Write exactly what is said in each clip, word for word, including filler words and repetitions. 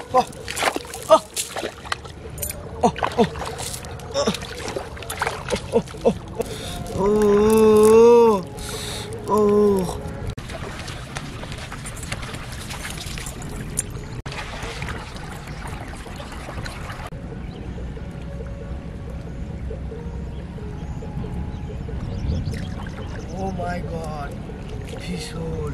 Oh, oh, oh, oh, oh, oh, oh, oh. Oh my God, peaceful.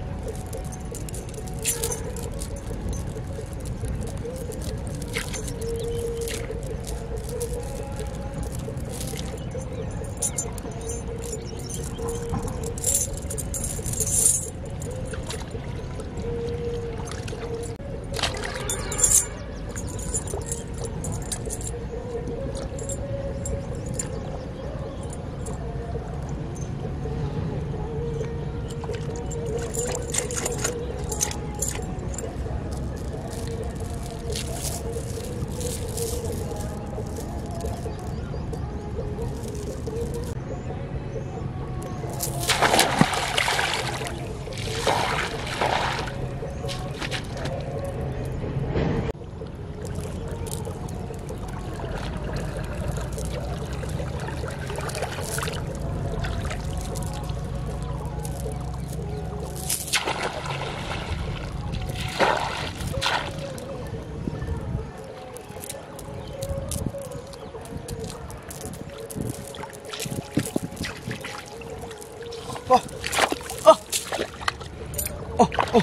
Oh, oh, oh, oh,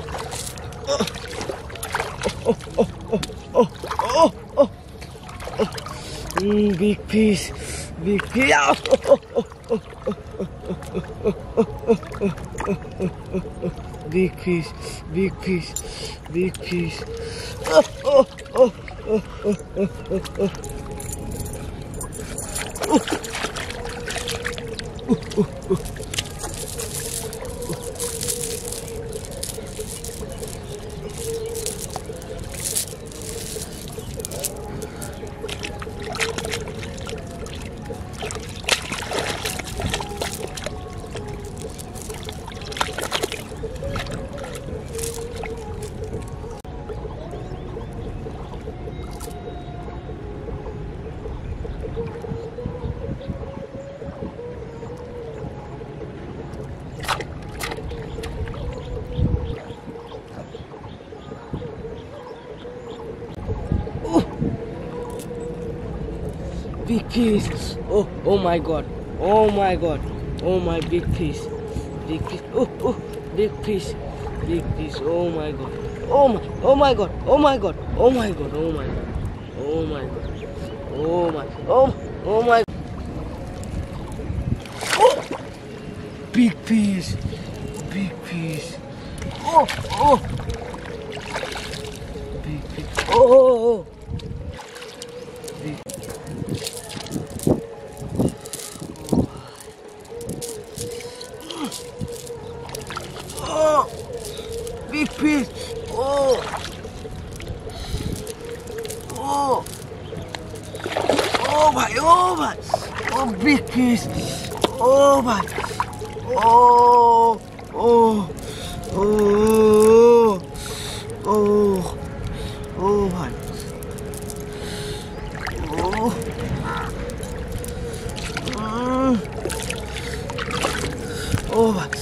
oh, oh, oh, oh, oh, oh, mm, big piece, big piece. Oh, oh, oh, oh, oh, oh, big piece, big piece, big piece. Oh, oh, oh, oh, oh, oh, oh, oh. Big piece. Oh, oh my God. Oh my God. Oh my big piece. Big piece. Oh, oh, big piece. Big piece. Oh my God. Oh my. Oh my God. Oh my God. Oh my God. Oh my God. Oh my God. Oh my. Oh. Oh my. Oh. Big piece. Big piece. Oh. Oh. Big piece. Oh. Oh. Oh. Big. Oh, big piece. Oh, oh, oh my, oh my, oh big piece. Oh my, oh, oh, oh, oh, oh my, oh, mm. Oh my.